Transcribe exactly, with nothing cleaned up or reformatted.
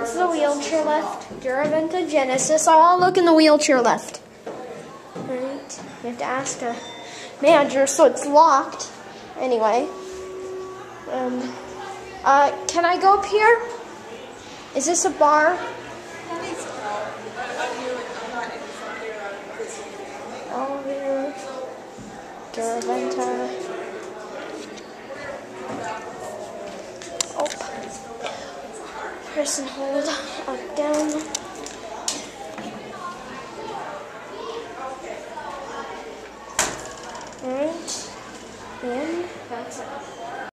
is the wheelchair lift. Garaventa Genesis. I'll look in the wheelchair lift. Alright. You have to ask the manager, so it's locked. Anyway. Um, uh, can I go up here? Is this a bar? Elevator. Garaventa. Oh. Press and hold. Up, down. Alright. And that's it.